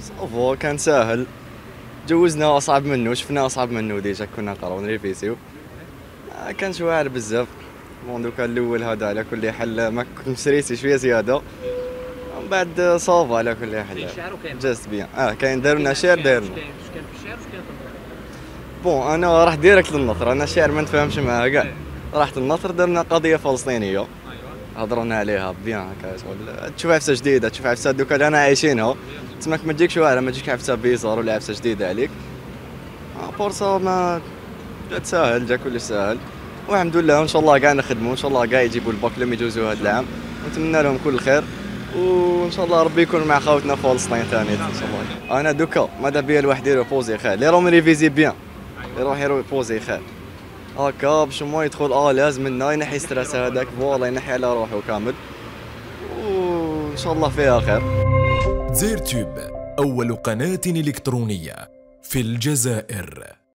صافو كان ساهل، جوزنا اصعب منه، شفنا اصعب منه ديجا كنا نقراو نريفيسيو. كانش واعر بزاف. بون دوكا الاول هذا على كل حال ما كنت مستريسي شويه زياده، ومن بعد صافا على كل حال. كاين شعر وكاين جازت بيان. كاين داروا لنا شعر دايرنا. كاين في الشعر واش كاين في النثر؟ بون انا راح ديريكت للنثر، انا الشعر ما نتفاهمش معاه كاع. رحت النثر درنا قضيه فلسطينيه، ايوا هضرنا عليها بيان هكا شغل تشوف عفسه جديده، تشوف عفسه دوكا اللي انا عايشينها. تسماك ما تجيكش واعره، ما تجيك عفسه بيزار ولا عفسه جديده عليك. بورصه ما جات ساهل، جا كلش ساهل، والحمد لله. وان شاء الله كاع نخدموا، ان شاء الله كاع يجيبوا الباك لما يجوزوا هذا العام، ونتمنى لهم كل خير. وان شاء الله ربي يكون مع خاوتنا في فلسطين ثاني ان شاء الله. انا دوكا ماذا بيا الواحد يروح بوزي خير، اللي راهم ريفيزي بيان يروح بوزي خير هكا باش ما يدخل لازم لنا ينحي ستريس هذاك، فوالا ينحي على روحه كامل، وان شاء الله فيها خير. زير تيوب، أول قناة إلكترونية في الجزائر.